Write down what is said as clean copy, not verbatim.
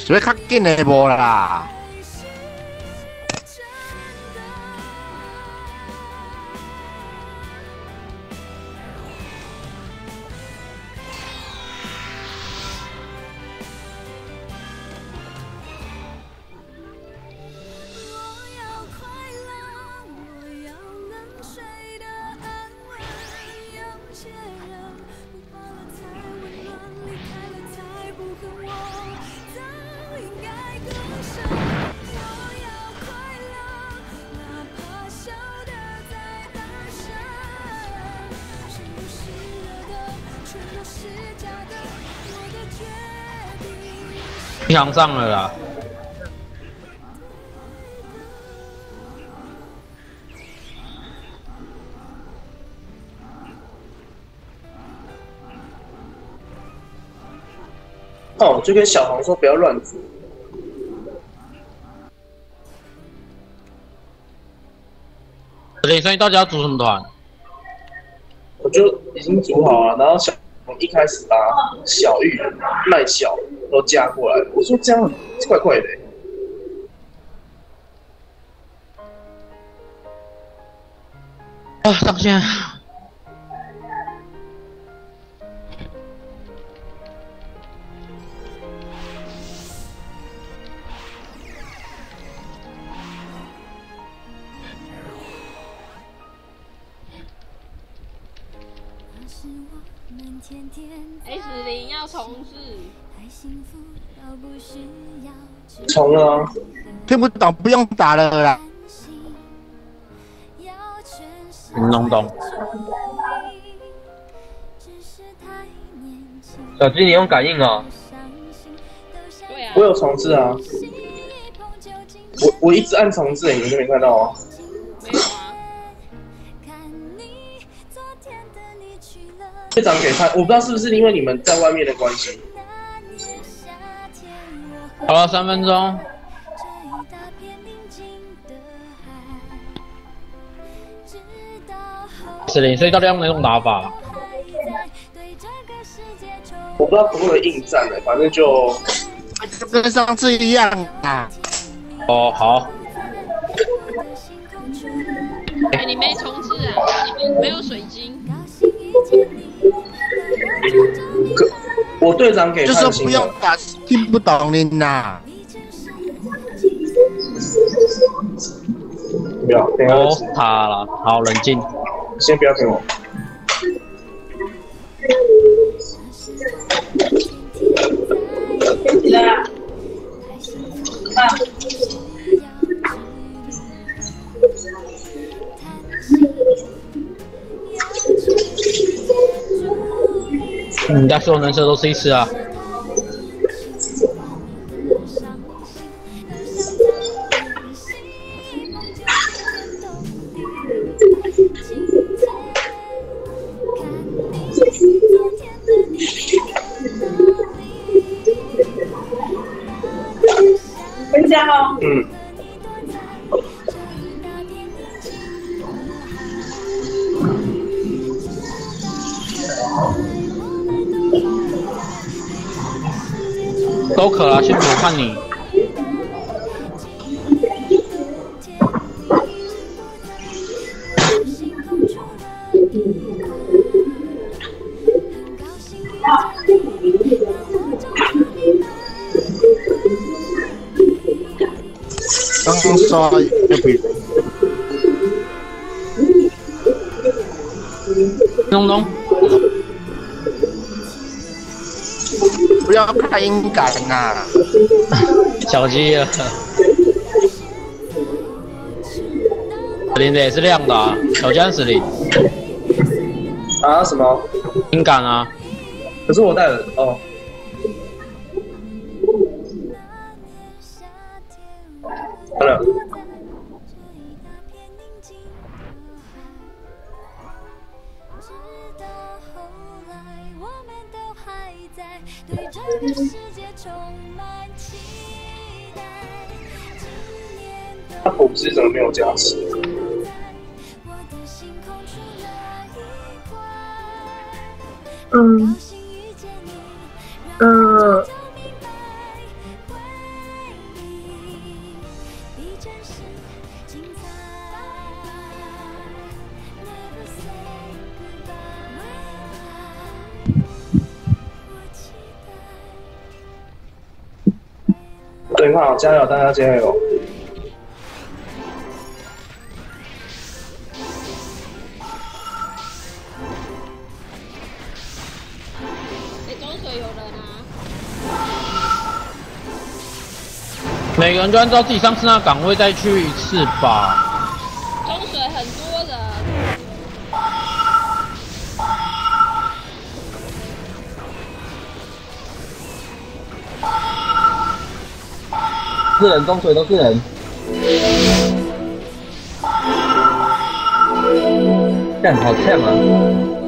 要较紧的无啦。 墙上了啦。 哦，就跟小黄说不要乱组。 所以到底要组什么团？ 我就已经组好了，然后小黄一开始把小玉、麦小都加过来，我说这样怪怪的、 啊，上线。 S0要重置， 重了、啊， 听不懂不用打了啦。 弄懂。小鸡，你用感应哦。 对啊， 我有重置啊，我一直按重置，你们都没看到哦。 没有啊。 队长给看，我不知道是不是因为你们在外面的关系。 好了，3分钟。S0，所以到底要哪种打法？ 我不知道可不可以应战的，反正就跟上次一样啊。 哦，好。 哎、你没重置啊？没有水晶。 我队长给就是看清了。 不用打，听不懂你呐。 不要，等一下哦，他了，好，冷静。 先不要给我。 你家所有人设都是一次啊。 回家哦。 嗯。 都可啊，先我看你。 刚刷就比东东， 不要太敏感呐。 小鸡了。10的也是亮的啊，小江10。 啊什么？ 敏感啊。 可是我带了哦。好了。他补师怎么没有加持？ 怕，加油，大家加油！ 中水有人啊！ 每个人就按照自己上次那岗位再去一次吧。 中水很多人。 是人，中水都是人。干好呛啊！